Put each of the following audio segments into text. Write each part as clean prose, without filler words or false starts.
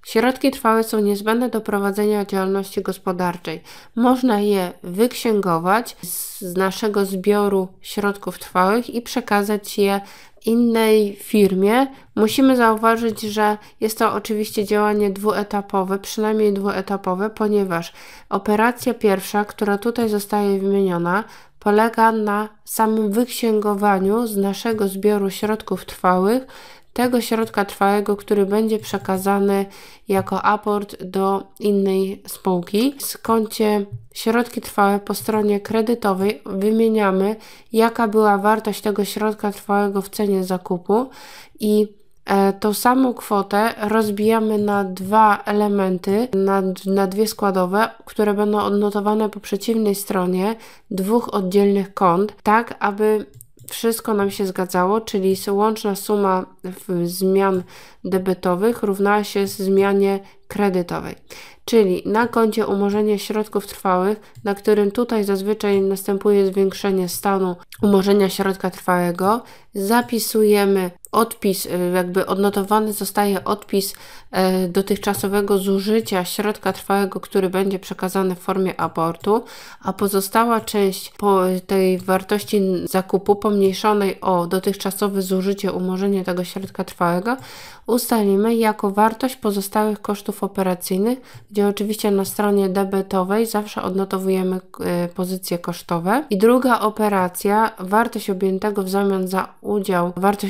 Środki trwałe są niezbędne do prowadzenia działalności gospodarczej. Można je wyksięgować z naszego zbioru środków trwałych i przekazać je innej firmie. Musimy zauważyć, że jest to oczywiście działanie dwuetapowe, przynajmniej dwuetapowe, ponieważ operacja pierwsza, która tutaj zostaje wymieniona, polega na samym wyksięgowaniu z naszego zbioru środków trwałych tego środka trwałego, który będzie przekazany jako aport do innej spółki. W koncie środki trwałe po stronie kredytowej wymieniamy, jaka była wartość tego środka trwałego w cenie zakupu i tą samą kwotę rozbijamy na dwa elementy, na dwie składowe, które będą odnotowane po przeciwnej stronie dwóch oddzielnych kont, tak aby wszystko nam się zgadzało, czyli łączna suma zmian debetowych równała się zmianie kredytowej. Czyli na koncie umorzenia środków trwałych, na którym tutaj zazwyczaj następuje zwiększenie stanu umorzenia środka trwałego, zapisujemy odpis, jakby odnotowany zostaje odpis dotychczasowego zużycia środka trwałego, który będzie przekazany w formie aportu, a pozostała część po tej wartości zakupu pomniejszonej o dotychczasowe zużycie, umorzenie tego środka trwałego ustalimy jako wartość pozostałych kosztów operacyjnych, gdzie oczywiście na stronie debetowej zawsze odnotowujemy pozycje kosztowe. I druga operacja, wartość objętego w zamian za udział,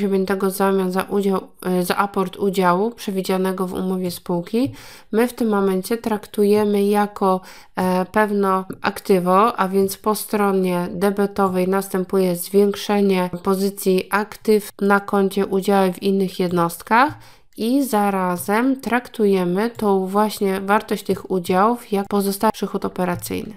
za aport udziału przewidzianego w umowie spółki, my w tym momencie traktujemy jako pewne aktywo, a więc po stronie debetowej następuje zwiększenie pozycji aktyw na koncie udziały w innych jednostkach i zarazem traktujemy tą właśnie wartość tych udziałów jak pozostały przychód operacyjny.